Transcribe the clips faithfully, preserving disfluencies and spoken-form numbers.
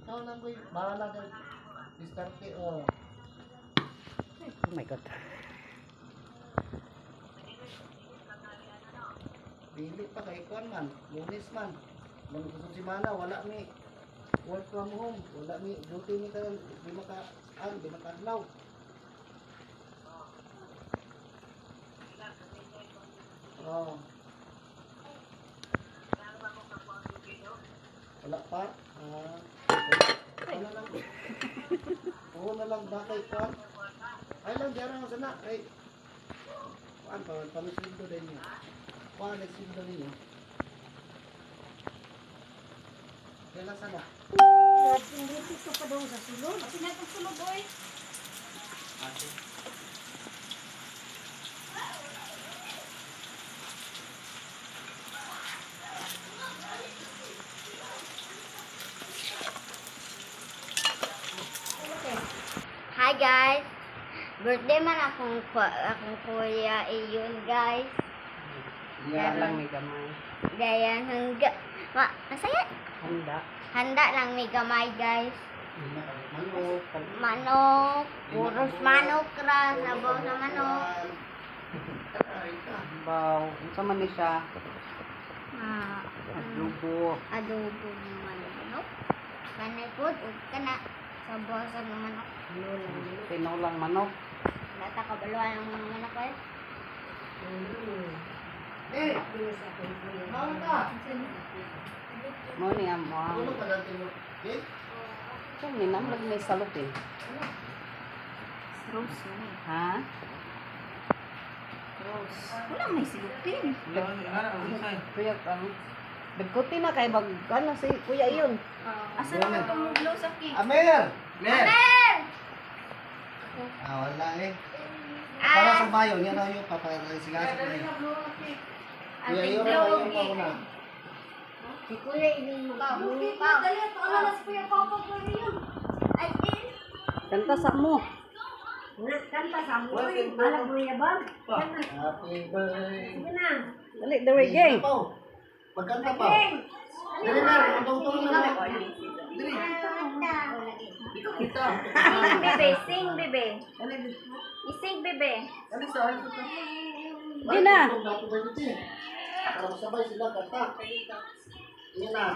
Ikaw lang ko'y bahala ka. Diskarte, oh. Oh my God. Pili pa kay Kwan man. Lunes man. Nung gusto si Mana, wala mi. Work from home. Wala mi. Duty mi ka. Di maka, an, di maka-adlaw. Oh. Wala pa. Ah. Ano na lang. Oo na lang ba kay Kwan? Ay lang, di arang sana. Ay. Kwan pa, pamisundo din niyo. Kwan, nagsundo ninyo. Kailan sana? Hindi ko pa daw sa sulod. Kasi natin sulod, oy. Ate. Hi guys. Birthday man akong akong kuya iyon guys. Yan lang may gamay. Gaya hangga. Ma, masaya. Handa. Handa lang may gamay guys. Manok. Manok, puros manok ra, sabaw sa manok. Baw. Unsa man ni siya? Ah, Adobo. adobo ng manok. Kanay pod ug kana sabaw sa manok. Tinolang manok. Nata kabaluan ang mga manok guys. Eh, mau ka? Mo ni amo. Ano ka natin mo? Eh? So ni namlag may salot eh. Rose. Ha? Rose. Wala may silupin. Kuya ano? Dagkuti na kay bag ano si kuya iyon. Asa naman tumuglo sa cake? Amer! Mer! Amer! Ah, wala eh. Ah. Para sa bayo, yan na yung papayasigasin ko eh. Kuya, yun na yung pauna. Si kuya ini mo ka. Pa, dali to ano na si kuya papa ko yun. Ay, eh. Kanta sa mo. Kanta sa mo. Malag mo ya bag. Happy birthday. Sige na. Dali dali gay. Magkanta pa. Dali na, matutulong na mo. Dali. Kita. Sing bebe, sing bebe. Ising bebe. Dali sa akin. Di na. Para masabay sila kanta. Yan na.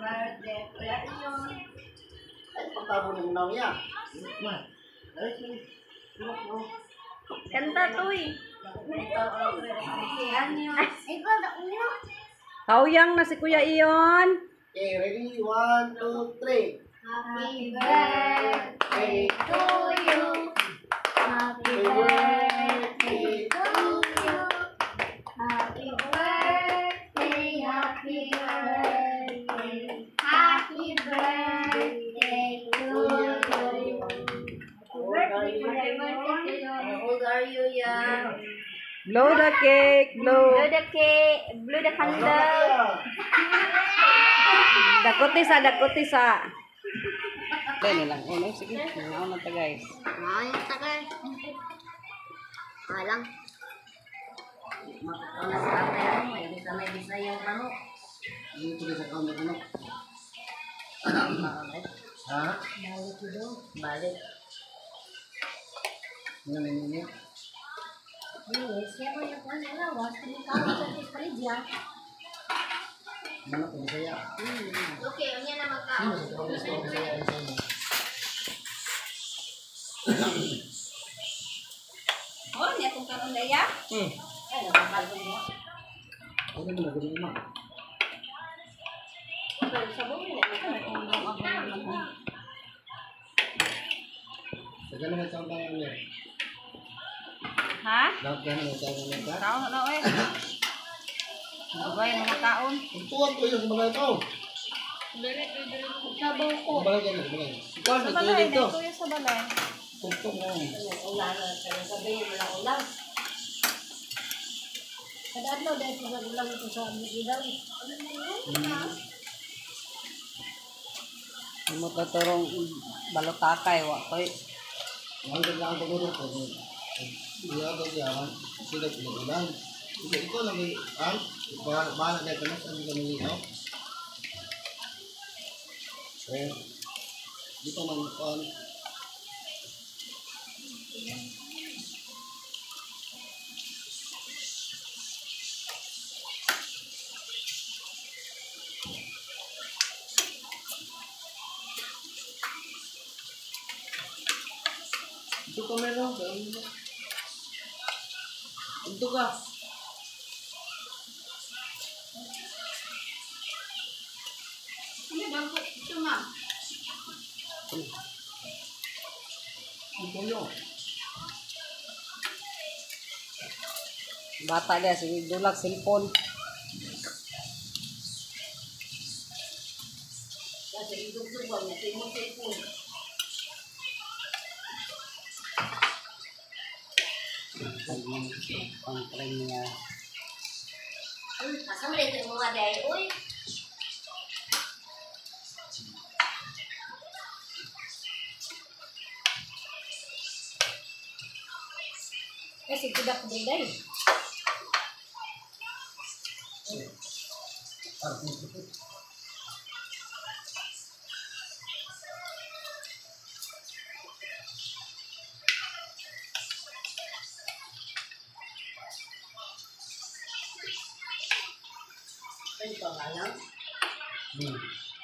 Ay, pagtabo ng unaw niya. Ay, Kanta toy. Ikaw da uno. Kauyang na si kuya iyon. okay, ready? One, two, three. Happy birthday to you. Happy birthday to you. Happy birthday, happy birthday. Happy birthday to you. How old are you, ya? Blow the cake, blow. Blow the cake, blow the candle. Dakuti sa dakuti sa. Dali lang uno sige. Ano na ta guys. Ay, tagal. Alang. Ano sa kapera mo? Hindi ka may bisa yung manok. Hindi tuloy sa kaunod manok. Ha? Balik ito. Balik. Ano na nini? Yes, kaya mo yung kanya na. Was, kumikawa sa Fridja. Manok ko saya. Okay, ang yan na magka. Sino sa kaunod sa saya ang sana? Oh, niya kung karoon na ya? Hmm. Ay, nakapal ko mo. Ano na nagawin mo? Pero sa buhay na, nakakundong ako naman. Sagana nga sa ang niya. Ha? Dapat ka na sa ang niya. Tao na oy. Dugay mga taon. Tuwan ko yun sa mga ito. Sabaw ko. Balay ka na, balay. Ikaw, Sa nagtuloy balay, dito. dito sa balay. Tugtog mo. Ulan na, kaya sabihin mo lang ulan. Kada adlaw dahil sa ulan ito sa Migidaw. Mo taturong balotakay wa koy. Ang ganda ang pagulong ko. Hindi ako diyaman. Sila pinagulan. Kasi ikaw lang may ang bahala na ito. Saan ka nalinaw? Eh, Dito man kon. Dito ka meron. Dito ka. Ano ba po? Ito ma'am. Dito yun. Bata dia sige dulak cellphone. Kasi idugtog ba niya? Tingnan sa ipon. Ang tren niya. Asa mo dito mga day? Uy! Kasi tidak ko day. Ito nga lang. Hmm.